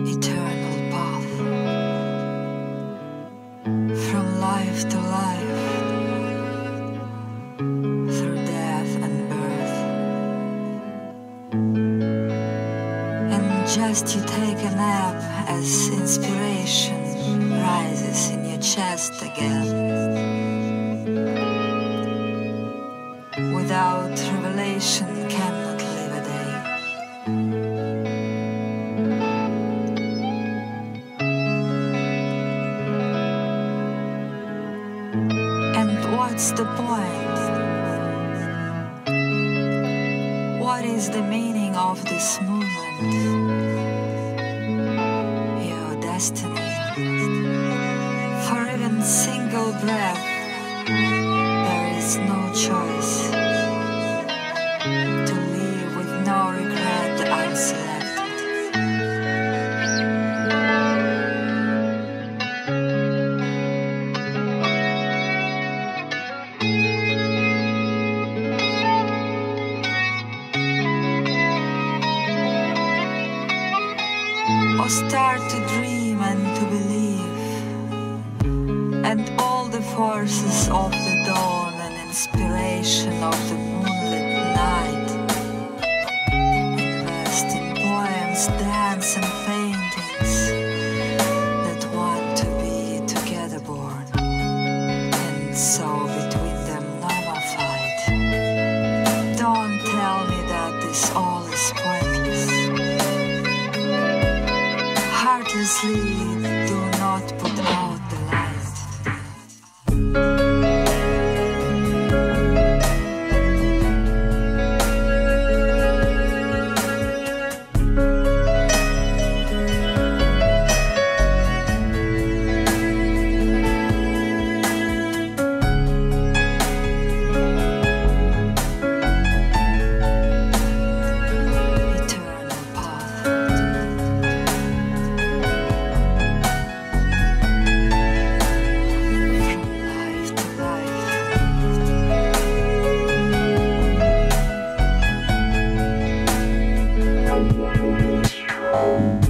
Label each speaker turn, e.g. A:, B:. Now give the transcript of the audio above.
A: eternal path, from life to life, through death and birth. And just you take a nap as inspiration rises in your chest again. Without revelation cannot live a day. And what's the point? What is the meaning of this movement? Your destiny. For even single breath, there is no choice. To live with no regret I'm selected. Or start to dream and to believe, and all the forces of the dawn and inspiration of the moonlit night invest in poems, dance and paintings that want to be together born, and so between them never fight. Don't tell me that this all is pointless. Heartlessly do not put out the light. Eternal path. From life to life.